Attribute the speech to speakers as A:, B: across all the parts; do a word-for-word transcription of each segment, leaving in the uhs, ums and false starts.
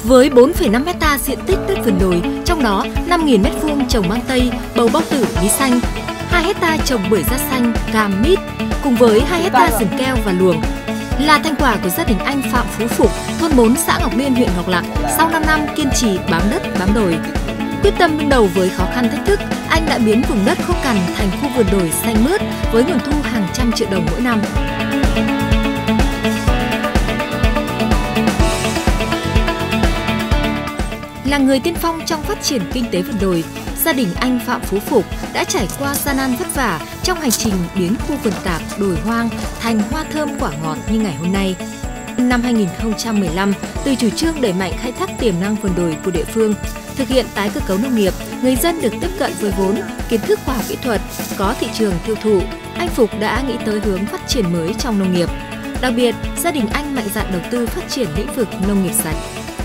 A: Với bốn phẩy năm héc ta diện tích đất vườn đồi, trong đó năm nghìn mét vuông trồng mang tây, bầu bao tử, bí xanh, hai héc ta trồng bưởi da xanh, cam, mít, cùng với hai héc ta rừng keo và luồng, là thành quả của gia đình anh Phạm Phú Phục, thôn bốn xã Ngọc Liên, huyện Ngọc Lặc. Sau năm năm kiên trì bám đất, bám đồi, quyết tâm đương đầu với khó khăn thách thức, anh đã biến vùng đất khô cằn thành khu vườn đồi xanh mướt với nguồn thu hàng trăm triệu đồng mỗi năm. Là người tiên phong trong phát triển kinh tế vườn đồi, gia đình anh Phạm Phú Phục đã trải qua gian nan vất vả trong hành trình biến khu vườn tạp đồi hoang thành hoa thơm quả ngọt như ngày hôm nay. Năm hai nghìn không trăm mười lăm, từ chủ trương đẩy mạnh khai thác tiềm năng vườn đồi của địa phương, thực hiện tái cơ cấu nông nghiệp, người dân được tiếp cận với vốn, kiến thức khoa học kỹ thuật, có thị trường tiêu thụ, anh Phục đã nghĩ tới hướng phát triển mới trong nông nghiệp. Đặc biệt, gia đình anh mạnh dạn đầu tư phát triển lĩnh vực nông nghiệp sạch.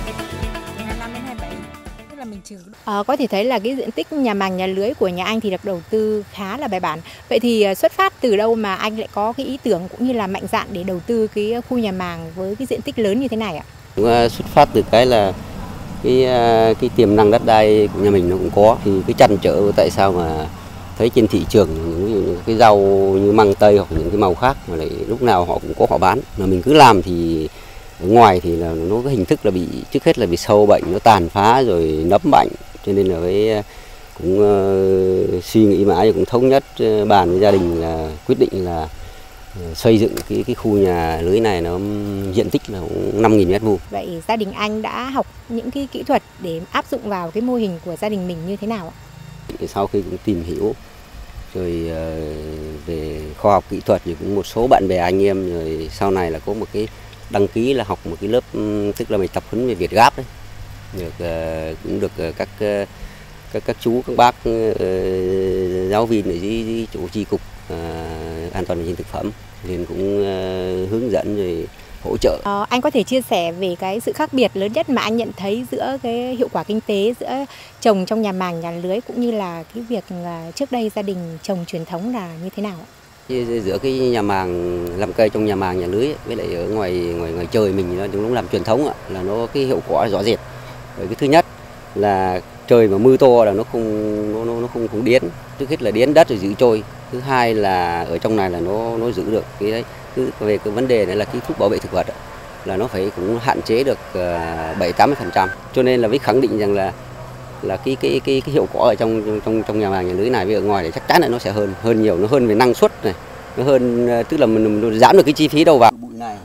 B: À, có thể thấy là cái diện tích nhà màng nhà lưới của nhà anh thì được đầu tư khá là bài bản. Vậy thì xuất phát từ đâu mà anh lại có cái ý tưởng cũng như là mạnh dạn để đầu tư cái khu nhà màng với cái diện tích lớn như thế này ạ?
C: Xuất phát từ cái là cái cái tiềm năng đất đai của nhà mình nó cũng có, thì cái trăn trở tại sao mà thấy trên thị trường những cái rau như măng tây hoặc những cái màu khác mà lại lúc nào họ cũng có họ bán, mà mình cứ làm thì ở ngoài thì là nó cái hình thức là bị, trước hết là bị sâu bệnh nó tàn phá rồi nấm bệnh, cho nên là với cũng uh, suy nghĩ mãi cũng thống nhất uh, bàn với gia đình là quyết định là uh, xây dựng cái cái khu nhà lưới này, nó diện tích là năm nghìn mét vuông.
B: Vậy gia đình anh đã học những cái kỹ thuật để áp dụng vào cái mô hình của gia đình mình như thế nào ạ?
C: Sau khi cũng tìm hiểu rồi uh, về khoa học kỹ thuật thì cũng một số bạn bè anh em, rồi sau này là có một cái đăng ký là học một cái lớp, tức là mình tập huấn về Việt Gáp đấy, được cũng được các các các chú các bác uh, giáo viên ở dưới, dưới chỗ chi cục uh, an toàn vệ sinh thực phẩm nên cũng uh, hướng dẫn rồi hỗ trợ.
B: Ờ, anh có thể chia sẻ về cái sự khác biệt lớn nhất mà anh nhận thấy giữa cái hiệu quả kinh tế giữa trồng trong nhà màng nhà lưới cũng như là cái việc là trước đây gia đình trồng truyền thống là như thế nào ạ?
C: Giữa cái nhà màng làm cây trong nhà màng nhà lưới với lại ở ngoài ngoài ngoài trời mình nó cũng làm truyền thống là nó cái hiệu quả rõ rệt. Bởi cái thứ nhất là trời mà mưa to là nó không nó nó không không điến, trước hết là điến đất rồi giữ trôi. Thứ hai là ở trong này là nó nó giữ được cái đấy. Thứ về cái vấn đề này là cái thuốc bảo vệ thực vật là nó phải cũng hạn chế được bảy tám mươi phần trăm. Cho nên là với khẳng định rằng là là cái cái cái cái hiệu quả ở trong trong trong nhà màng nhà lưới này với ở ngoài thì chắc chắn là nó sẽ hơn hơn nhiều, nó hơn về năng suất này, nó hơn, tức là mình, mình giảm được cái chi phí đầu vào.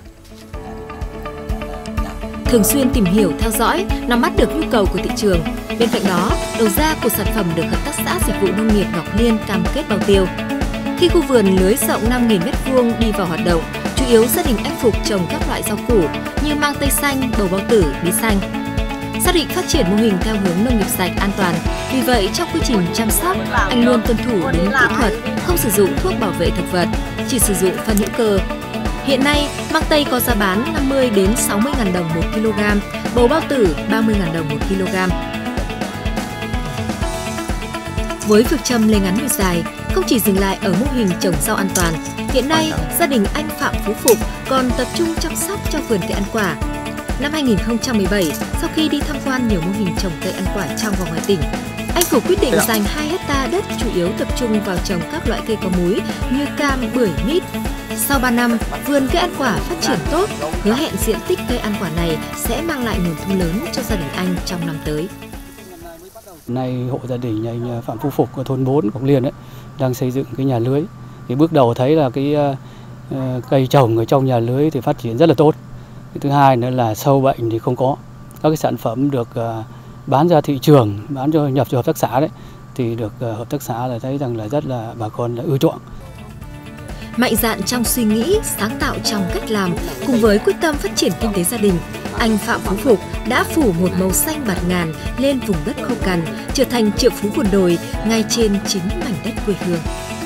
A: Thường xuyên tìm hiểu, theo dõi, nắm bắt được nhu cầu của thị trường. Bên cạnh đó, đầu ra của sản phẩm được Hợp tác xã Dịch vụ Nông nghiệp Ngọc Liên cam kết bao tiêu. Khi khu vườn lưới rộng năm nghìn mét vuông đi vào hoạt động, chủ yếu gia đình anh Phục trồng các loại rau củ như mang tây xanh, bầu bao tử, bí xanh. Xác định phát triển mô hình theo hướng nông nghiệp sạch an toàn. Vì vậy, trong quy trình chăm sóc, anh luôn tuân thủ đúng kỹ thuật, không sử dụng thuốc bảo vệ thực vật, chỉ sử dụng phân hữu cơ. Hiện nay, măng tây có giá bán năm mươi đến sáu mươi nghìn đồng một kg, bầu bao tử ba mươi nghìn đồng một kg. Với phương châm lấy ngắn nuôi dài, không chỉ dừng lại ở mô hình trồng rau an toàn, hiện nay gia đình anh Phạm Phú Phục còn tập trung chăm sóc cho vườn cây ăn quả. Năm hai nghìn không trăm mười bảy, sau khi đi tham quan nhiều mô hình trồng cây ăn quả trong và ngoài tỉnh, anh Phục quyết định dành hai héc ta đất chủ yếu tập trung vào trồng các loại cây có múi như cam, bưởi, mít. Sau ba năm, vườn cây ăn quả phát triển tốt, hứa hẹn diện tích cây ăn quả này sẽ mang lại nguồn thu lớn cho gia đình anh trong năm tới.
D: Nay hộ gia đình anh Phạm Phú Phục ở thôn bốn Ngọc Liên ấy, đang xây dựng cái nhà lưới. Thì bước đầu thấy là cái uh, cây trồng ở trong nhà lưới thì phát triển rất là tốt. Cái thứ hai nữa là sâu bệnh thì không có. Các cái sản phẩm được uh, bán ra thị trường, bán cho nhập cho hợp tác xã đấy thì được uh, hợp tác xã là thấy rằng là rất là bà con là ưa chuộng.
A: Mạnh dạn trong suy nghĩ, sáng tạo trong cách làm, cùng với quyết tâm phát triển kinh tế gia đình, anh Phạm Phú Phục đã phủ một màu xanh bạt ngàn lên vùng đất khô cằn, trở thành triệu phú vườn đồi ngay trên chính mảnh đất quê hương.